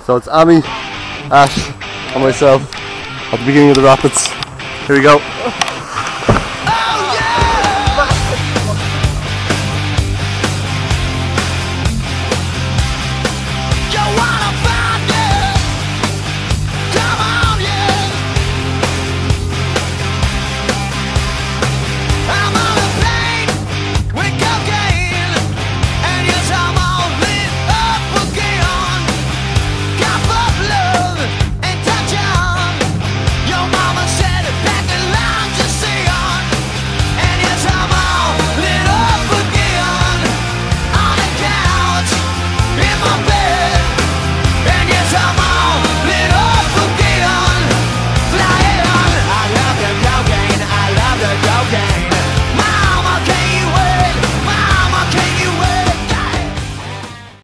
So it's Amy, Ash and myself at the beginning of the rapids. Here we go.